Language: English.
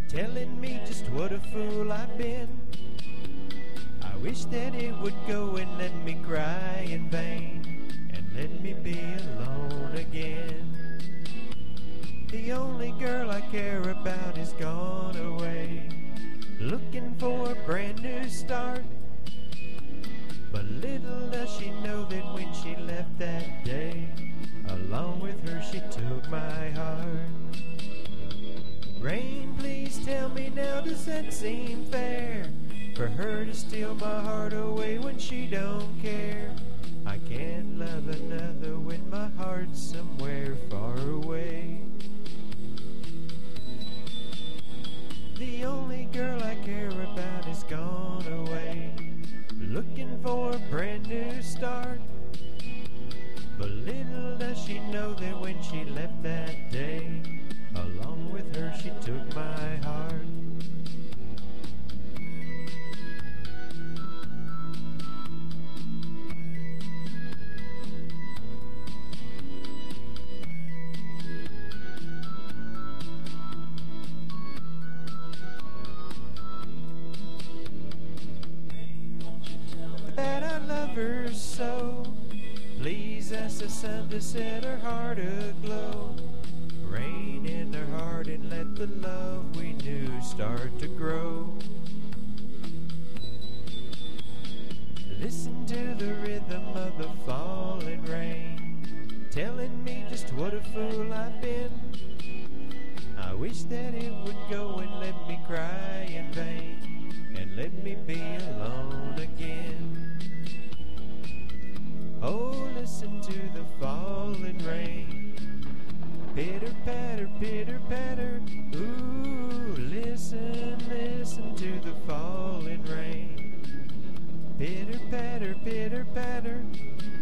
telling me just what a fool I've been. I wish that it would go and let me cry in vain, and let me be alone again. The only girl I care about is gone away, looking for a brand new start. But little does she know that when she left that day, along with her she took my heart. Rain, please tell me now, does that seem fair? For her to steal my heart away when she don't care. I can't love another when my heart's somewhere far away. The only girl I care about is gone away, looking for a brand new start. But little does she know that when she left that day, along with her she took my heart. That I love her so, please ask the sun to set her heart aglow. Rain in her heart and let the love we knew start to grow. Listen to the rhythm of the falling rain, telling me just what a fool I've been. I wish that it would go and let me cry in vain, and let me be alone again. Oh, listen to the falling rain, pitter patter, ooh, listen, listen to the falling rain, pitter patter,